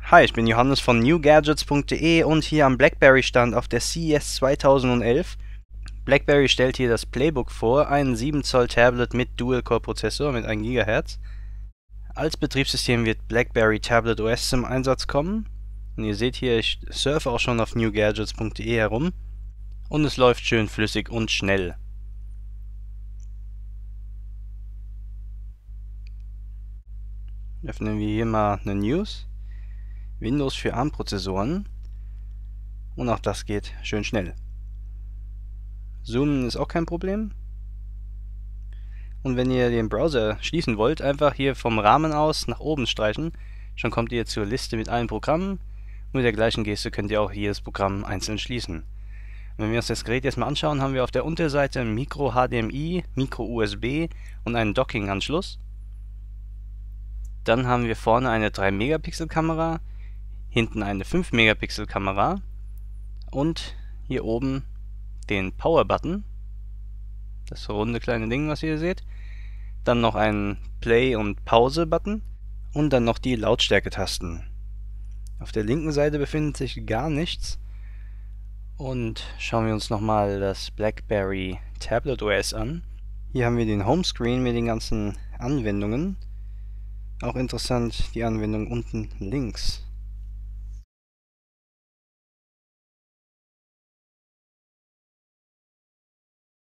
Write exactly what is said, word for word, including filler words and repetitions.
Hi, ich bin Johannes von new gadgets punkt de und hier am BlackBerry Stand auf der C E S zweitausendelf. BlackBerry stellt hier das Playbook vor, ein sieben Zoll Tablet mit Dual-Core-Prozessor mit ein Gigahertz. Als Betriebssystem wird BlackBerry Tablet O S zum Einsatz kommen. Und ihr seht hier, ich surfe auch schon auf new gadgets punkt de herum. Und es läuft schön flüssig und schnell. Öffnen wir hier mal eine News. Windows für ARM-Prozessoren. Und auch das geht schön schnell. Zoomen ist auch kein Problem. Und wenn ihr den Browser schließen wollt, einfach hier vom Rahmen aus nach oben streichen. Schon kommt ihr zur Liste mit allen Programmen. Und mit der gleichen Geste könnt ihr auch jedes Programm einzeln schließen. Und wenn wir uns das Gerät jetzt mal anschauen, haben wir auf der Unterseite Micro H D M I, Micro U S B und einen Docking-Anschluss. Dann haben wir vorne eine drei Megapixel Kamera, hinten eine fünf Megapixel Kamera und hier oben den Power-Button, das runde kleine Ding, was ihr seht. Dann noch einen Play- und Pause-Button und dann noch die Lautstärke-Tasten. Auf der linken Seite befindet sich gar nichts. Und schauen wir uns nochmal das BlackBerry Tablet O S an. Hier haben wir den Homescreen mit den ganzen Anwendungen. Auch interessant die Anwendung unten links.